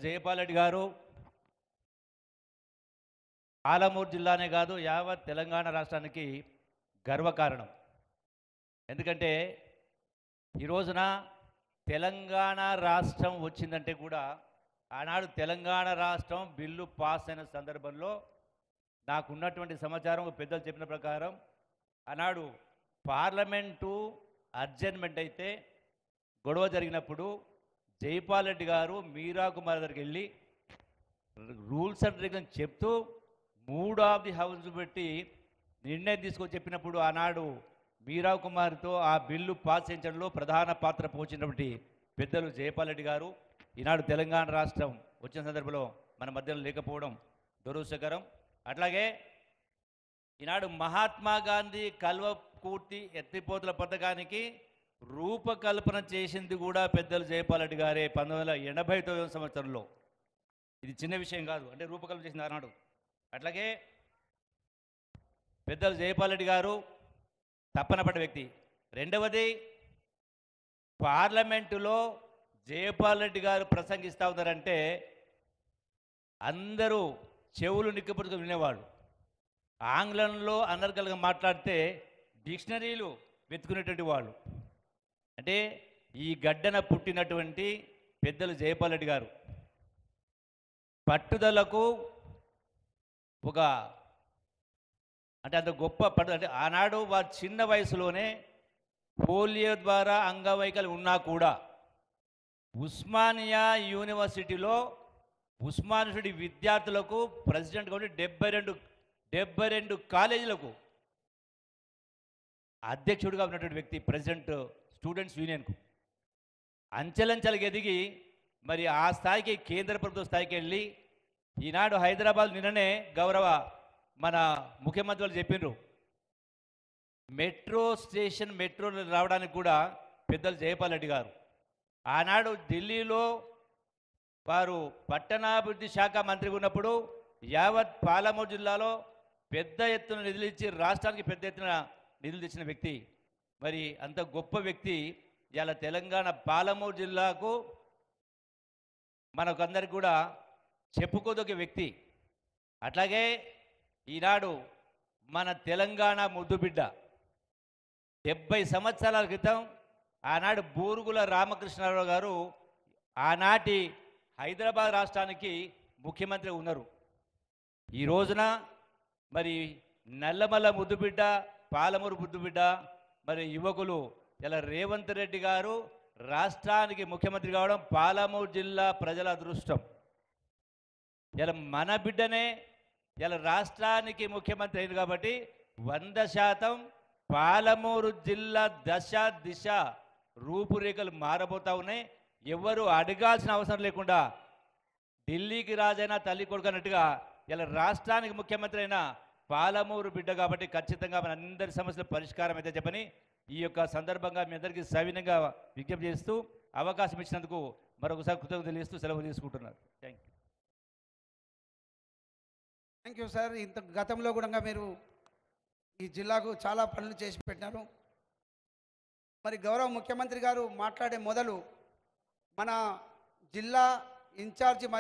జయపాల్ రెడ్డి గారు పాలమూరు జిల్లానే కాదు యావత్ తెలంగాణ రాష్ట్రానికి గర్వకారణం. ఎందుకంటే ఈ రోజున తెలంగాణ రాష్ట్రం వచ్చిందంటే కూడా ఆనాడు తెలంగాణ రాష్ట్రం బిల్లు పాస్ అయిన సందర్భంలో నాకున్నటువంటి సమాచారం పెద్దలు చెప్పిన ప్రకారం ఆనాడు పార్లమెంటు అడ్జర్న్మెంట్ అయితే గొడవ జరిగినప్పుడు జైపాల్ రెడ్డి గారు మీరా కుమార్ దగ్గరికి వెళ్ళి రూల్స్ అండ్ రెగ్యులేషన్ చెప్తూ మూడ్ ఆఫ్ ది హౌస్ పెట్టి నిర్ణయం తీసుకొని చెప్పినప్పుడు ఆనాడు మీరా కుమార్తో ఆ బిల్లు పాస్ చేయించడంలో ప్రధాన పాత్ర పోషించినటువంటి పెద్దలు జయపాల్ రెడ్డి గారు ఈనాడు తెలంగాణ రాష్ట్రం వచ్చిన సందర్భంలో మన మధ్యలో లేకపోవడం దురదృష్టకరం. అట్లాగే ఈనాడు మహాత్మా గాంధీ కల్వకుర్తి ఎత్తిపోతల పథకానికి రూపకల్పన చేసింది కూడా పెద్దలు జయపాల్ రెడ్డి గారే 1989 సంవత్సరంలో. ఇది చిన్న విషయం కాదు, అంటే రూపకల్పన చేసింది ఆనాడు. అట్లాగే పెద్దలు జయపాల్ రెడ్డి గారు తప్పన పడ్డ వ్యక్తి. రెండవది, పార్లమెంటులో జయపాల్ రెడ్డి గారు ప్రసంగిస్తూ ఉన్నారంటే అందరూ చెవులు నిక్కపట్టుకు వినేవాళ్ళు. ఆంగ్లంలో అనర్గళంగా మాట్లాడితే డిక్షనరీలు వెతుకునేటువంటి వాళ్ళు. అంటే ఈ గడ్డన పుట్టినటువంటి పెద్దలు జయపాల్ రెడ్డి గారు పట్టుదలకు ఒక అంటే అంత గొప్ప పట్టుదల. అంటే ఆనాడు వారి చిన్న వయసులోనే పోలియో ద్వారా అంగవైకల్యం ఉన్నా కూడా ఉస్మానియా యూనివర్సిటీలో ఉస్మానియా విద్యార్థులకు ప్రెసిడెంట్గా ఉండి 72 కాలేజీలకు అధ్యక్షుడిగా ఉన్నటువంటి వ్యక్తి, ప్రెసిడెంట్ స్టూడెంట్స్ యూనియన్కు. అంచెలంచెలకు ఎదిగి మరి ఆ స్థాయికి కేంద్ర ప్రభుత్వ స్థాయికి వెళ్ళి ఈనాడు హైదరాబాద్ నిన్ననే గౌరవ మన ముఖ్యమంత్రి వాళ్ళు చెప్పినారు మెట్రో రావడానికి కూడా పెద్దలు జయపాల్ రెడ్డి గారు. ఆనాడు ఢిల్లీలో వారు పట్టణాభివృద్ధి శాఖ మంత్రిగా ఉన్నప్పుడు యావత్ పాలమూరు జిల్లాలో పెద్ద ఎత్తున నిధులు ఇచ్చి రాష్ట్రానికి పెద్ద ఎత్తున నిధులు తెచ్చిన వ్యక్తి. మరి అంత గొప్ప వ్యక్తి ఇలా తెలంగాణ పాలమూరు జిల్లాకు మనకందరికి కూడా చెప్పుకోదొక వ్యక్తి. అట్లాగే ఈనాడు మన తెలంగాణ ముద్దుబిడ్డ 70 సంవత్సరాల క్రితం ఆనాడు బూరుగుల రామకృష్ణారావు గారు ఆనాటి హైదరాబాద్ రాష్ట్రానికి ముఖ్యమంత్రి ఉన్నారు. ఈ రోజున మరి నల్లమల్ల ముద్దుబిడ్డ, పాలమూరు ముద్దుబిడ్డ, మరి యువకులు ఇలా రేవంత్ రెడ్డి గారు రాష్ట్రానికి ముఖ్యమంత్రి కావడం పాలమూరు జిల్లా ప్రజల అదృష్టం. ఇలా మన బిడ్డనే ఇలా రాష్ట్రానికి ముఖ్యమంత్రి అయింది కాబట్టి 100% పాలమూరు జిల్లా దిశ రూపురేఖలు మారబోతా ఉన్నాయి. ఎవరు అడగాల్సిన అవసరం లేకుండా ఢిల్లీకి రాజైనా తల్లి కొడుకు అన్నట్టుగా ఇలా రాష్ట్రానికి ముఖ్యమంత్రి అయిన పాలమూరు బిడ్డ కాబట్టి ఖచ్చితంగా మన అందరి సమస్యల పరిష్కారం అయితే చెప్పని ఈ యొక్క సందర్భంగా మీ అందరికీ సవినయంగా విజ్ఞప్తి చేస్తూ అవకాశం ఇచ్చినందుకు మరొకసారి కృతజ్ఞతలు తెలియజేస్తూ సెలవు తీసుకుంటున్నారు. Thank you sir. ఇంత గతంలో కూడా మీరు ఈ జిల్లాకు చాలా పనులు చేసి పెట్టినారు. మరి గౌరవ ముఖ్యమంత్రి గారు మాట్లాడే మొదలు మన జిల్లా ఇన్ఛార్జి